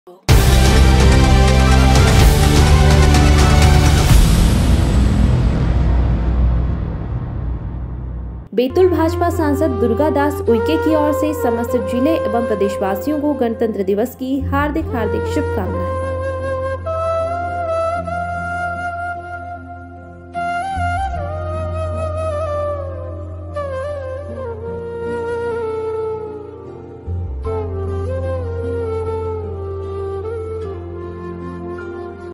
बैतूल भाजपा सांसद दुर्गादास उइके की ओर से समस्त जिले एवं प्रदेशवासियों को गणतंत्र दिवस की हार्दिक शुभकामनाएं।